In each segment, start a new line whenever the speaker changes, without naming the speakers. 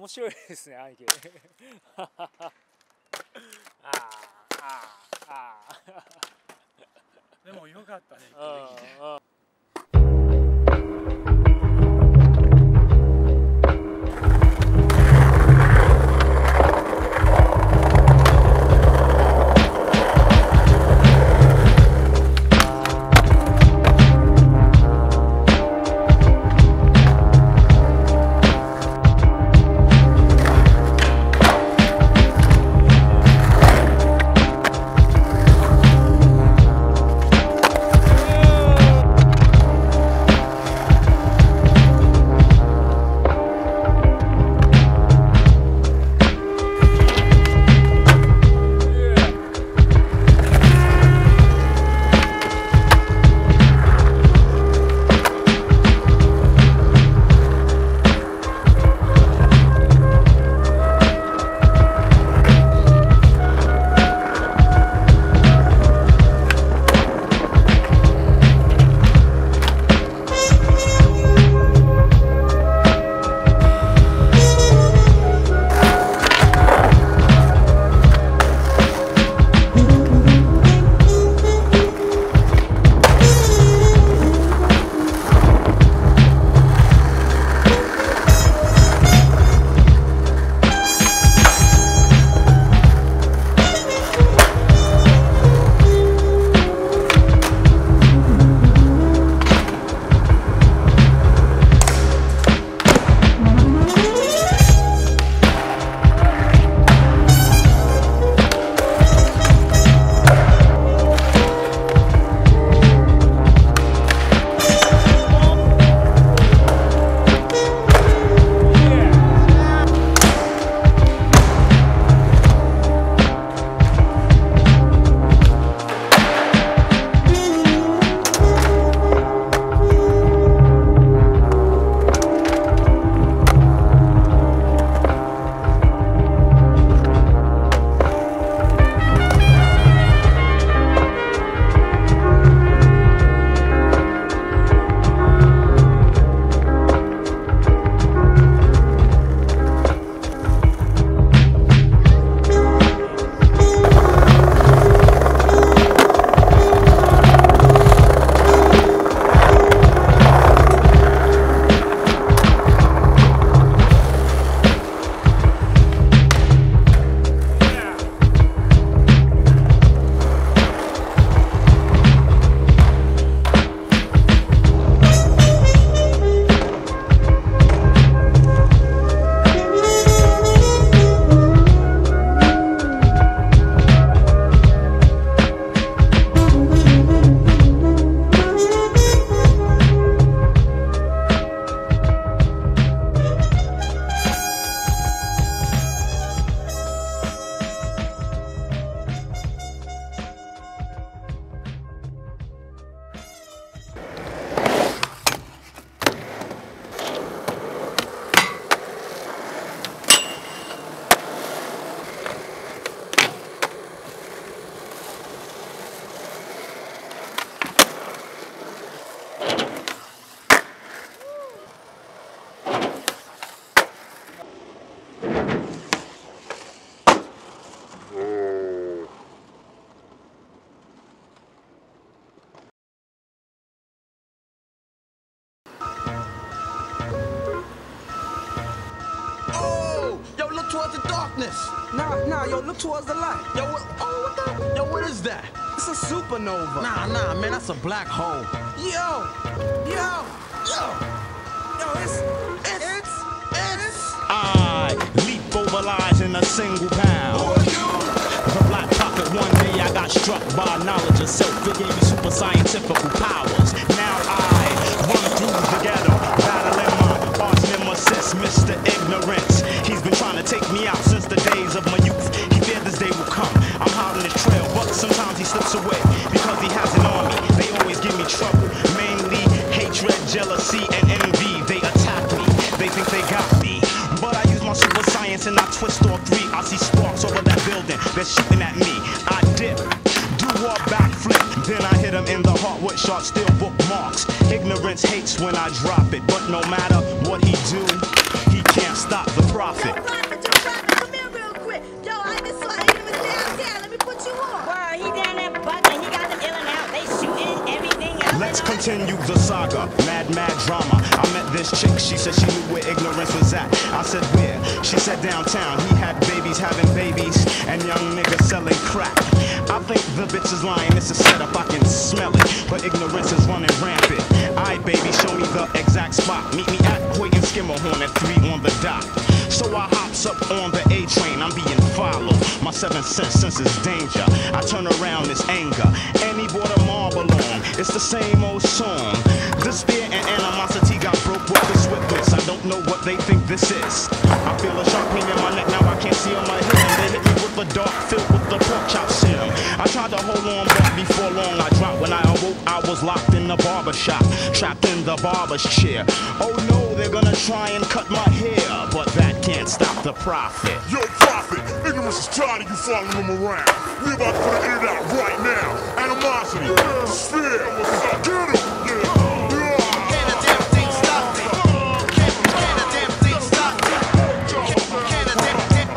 面白いですね、兄貴。ああああ。
でもよかったね。
towards the darkness.
Nah, yo, look towards the light.
Yo, what the? Yo, what is that?
It's a supernova.
Nah, man, that's a black hole.
Yo, it's.
I leap over lies in a single pound. The black pocket, one day I got struck by knowledge of self. It gave me super scientific powers. Now I run through the ghetto, battling my arch nemesis, Mr. Ignorance. He's been trying to take me out since the days of my youth. He feared this day will come. I'm hot on his trail, but sometimes he slips away because he has an army. They always give me trouble, mainly hatred, jealousy, and envy. They attack me, they think they got me. But I use my super science and I twist all three. I see sparks over that building, they're shooting at me. I dip, do a backflip, then I hit him in the heart with sharp steel bookmarks. Ignorance hates when I drop it, but no matter what he do, he can't stop the profit.
Yo, Prophet, come here real quick. Yo, I just saw him was downtown. Let me put you on.
Word, he down there bugging. He got them ill and out. They shooting everything else.
Let's continue the saga, mad drama. I met this chick, she said she knew where ignorance was at. I said where? She said downtown. He had babies having babies and young niggas selling crack. I think the bitch is lying, it's a setup, I can smell it. But ignorance is running rampant. Aight baby, show me the exact spot. Meet me at Hoyt and Skimmerhorn at 3 on the dot. So I hops up on the A train, I'm being followed. My 7th sense is danger. I turn around, it's anger. And he brought a marble on. It's the same old song. Despair and animosity got broke with this witness. I don't know what they think this is. I feel a sharp pain in my neck, now I can't see on my head. And they hit me with a dart filled with the pork chop serum. I tried to hold on, but before long I dropped. When I awoke, I was locked in the barber shop, trapped in the barber's chair. Oh no, they're gonna try and cut my hair, but that can't stop the profit.
Yo, Prophet, ignorance is tired of you following them around. We about to put an end out right now. Animosity, Sphere, what's up? Get him!
Can a damn thing stop me? Can a damn thing stop me? Can a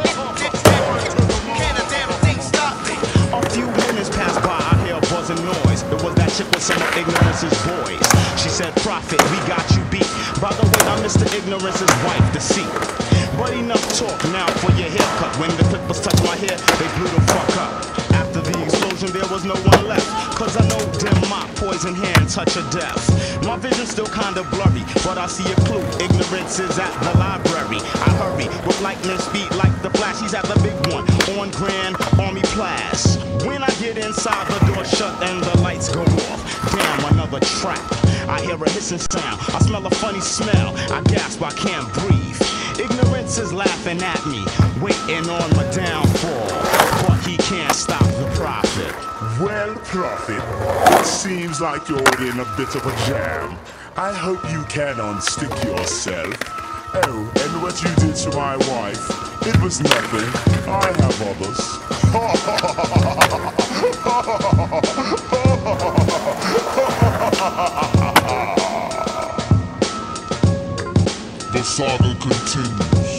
damn thing stop me?
A few minutes passed by, I hear a buzzing noise. It was that chick with some of Ignorance's boys. She said, Prophet, we got you beat. By the way, I'm Mr. Ignorance's wife, Deceit. But enough talk now for your haircut. When the clippers touched my hair, they blew the fuck up. After the explosion, there was no one left. Cause I know them my poison hand touch of death. My vision's still kinda blurry, but I see a clue. Ignorance is at the library. I hurry with lightning speed like the Flash. He's at the big one on Grand Army Place. When I get inside, the door shut and the lights go off. Damn, another trap. I hear a hissing sound. I smell a funny smell. I gasp, I can't breathe. Ignorance is laughing at me, waiting on my downfall. But he can't stop the profit.
Well, Prophet, it seems like you're in a bit of a jam. I hope you can unstick yourself. Oh, and what you did to my wife, it was nothing. I have others. The saga continues.